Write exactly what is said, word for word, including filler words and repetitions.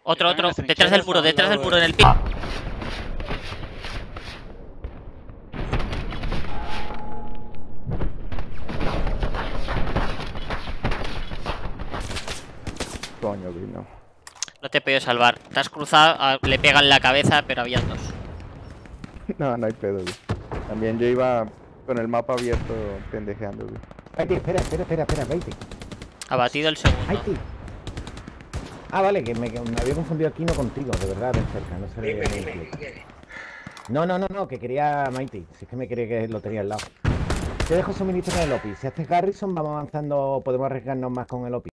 Otro, otro. Detrás del muro, detrás del muro en el piso. Coño, vino. No te he podido salvar. Te has cruzado, le pegan la cabeza, pero había dos. No, no hay pedo, güey. También yo iba con el mapa abierto pendejeando, güey. Baiti, espera, espera, espera, espera, Baiti. Abatido el segundo. Baiti. Ah, vale, que me, que me había confundido aquí, no contigo, de verdad, de cerca, no se le veía en el clip. No, no, no, no, que quería Mighty, si es que me quería que lo tenía al lado. Te dejo suministro en el O P I. Si haces Garrison, vamos avanzando, podemos arriesgarnos más con el O P I.